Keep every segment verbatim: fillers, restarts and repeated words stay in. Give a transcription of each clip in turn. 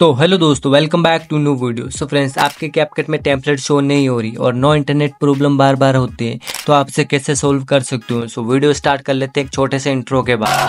तो हेलो दोस्तों, welcome back to new video. So friends, आपके कैपकट में टेम्पलेट शो नहीं हो रही और नो इंटरनेट प्रॉब्लम बार बार होती है, तो आप इसे कैसे सोल्व कर सकते हो। सो वीडियो स्टार्ट कर लेते हैं एक छोटे से इंट्रो के बाद।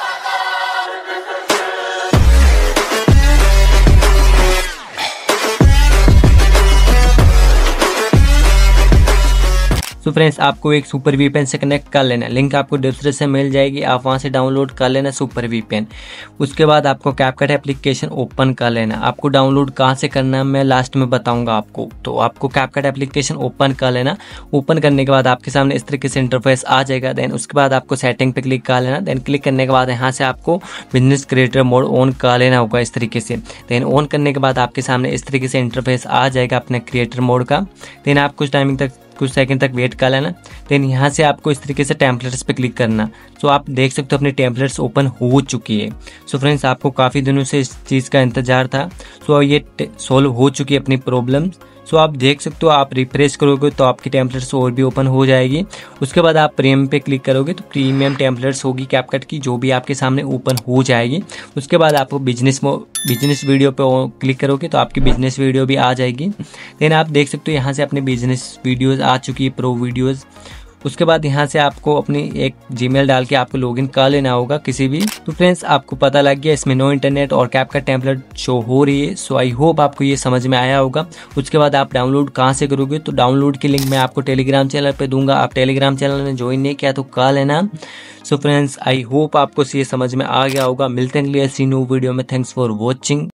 तो फ्रेंड्स, आपको एक सुपर वीपीएन से कनेक्ट कर लेना है। लिंक आपको डिस्क्रिप्शन में मिल जाएगी, आप वहां से डाउनलोड कर लेना सुपर वीपीएन। उसके बाद आपको कैपकट एप्लीकेशन ओपन कर लेना। आपको डाउनलोड कहां से करना है मैं लास्ट में बताऊंगा आपको। तो आपको कैपकट एप्लीकेशन ओपन कर लेना। ओपन करने के बाद आपके सामने इस तरीके से इंटरफेस आ जाएगा। देन उसके बाद आपको सेटिंग पे क्लिक कर लेना। देन क्लिक करने के बाद यहाँ से आपको बिजनेस क्रिएटर मोड ऑन कर लेना होगा इस तरीके से। देन ऑन करने के बाद आपके सामने इस तरीके से इंटरफेस आ जाएगा अपने क्रिएटर मोड का। देन आप कुछ टाइमिंग तक कुछ सेकंड तक वेट कर लेना। देन यहाँ से आपको इस तरीके से टेम्पलेट्स पे क्लिक करना। सो आप देख सकते हो अपनी टेम्पलेट्स ओपन हो चुकी है। सो फ्रेंड्स, आपको काफ़ी दिनों से इस चीज़ का इंतजार था। सो ये सॉल्व हो चुकी है अपनी प्रॉब्लम। सो आप देख सकते हो, आप रिफ्रेश करोगे तो आपकी टेम्पलेट्स और भी ओपन हो जाएगी। उसके बाद आप प्रीमियम पे क्लिक करोगे तो प्रीमियम टेम्पलेट्स होगी कैपकट की, जो भी आपके सामने ओपन हो जाएगी। उसके बाद आपको बिजनेस बिजनेस वीडियो पे क्लिक करोगे तो आपकी बिजनेस वीडियो भी आ जाएगी। देन आप देख सकते हो यहाँ से अपनी बिजनेस वीडियोज़ आ चुकी है, प्रो वीडियोज़। उसके बाद यहाँ से आपको अपनी एक जीमेल डाल के आपको लॉगिन कर लेना होगा किसी भी। तो फ्रेंड्स, आपको पता लग गया इसमें नो इंटरनेट और कैपकट टेम्पलेट शो हो रही है। सो आई होप आपको ये समझ में आया होगा। उसके बाद आप डाउनलोड कहाँ से करोगे, तो डाउनलोड की लिंक मैं आपको टेलीग्राम चैनल पे दूंगा। आप टेलीग्राम चैनल में ज्वाइन नहीं किया तो कर लेना। सो फ्रेंड्स, आई होप आपको ये समझ में आ गया होगा। मिलते हैं अगली ऐसी न्यू वीडियो में। Thanks for watching.